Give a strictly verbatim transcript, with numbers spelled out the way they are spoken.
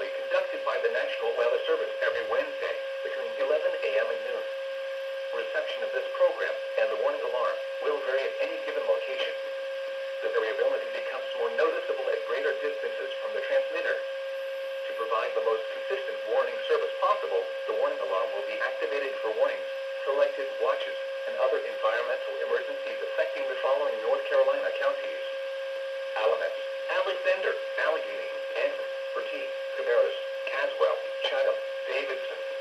be conducted by the National Weather Service every Wednesday between eleven a m and noon. Reception of this program and the warning alarm will vary at any given location. The variability becomes more noticeable at greater distances from the transmitter. To provide the most consistent warning service possible, the warning alarm will be activated for warnings, selected watches, and other environmental emergencies affecting the following North Carolina counties: Alamance, Alexander, Allegheny, Anson, Bertie, Cabarrus, Caswell, Chatham, Davidson,